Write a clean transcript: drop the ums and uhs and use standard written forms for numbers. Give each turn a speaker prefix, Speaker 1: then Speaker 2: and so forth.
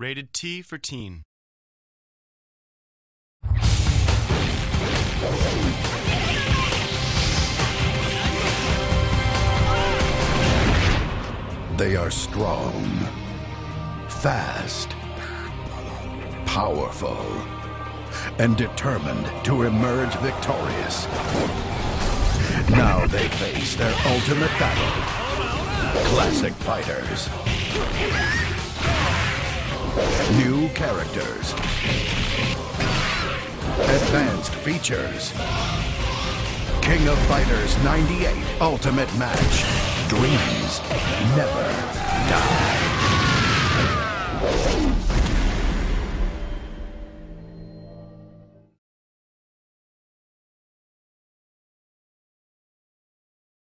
Speaker 1: Rated T for teen.
Speaker 2: They are strong, fast, powerful, and determined to emerge victorious. Now they face their ultimate battle. Classic fighters. New characters. Advanced features. King of Fighters 98 Ultimate Match. Dreams never die.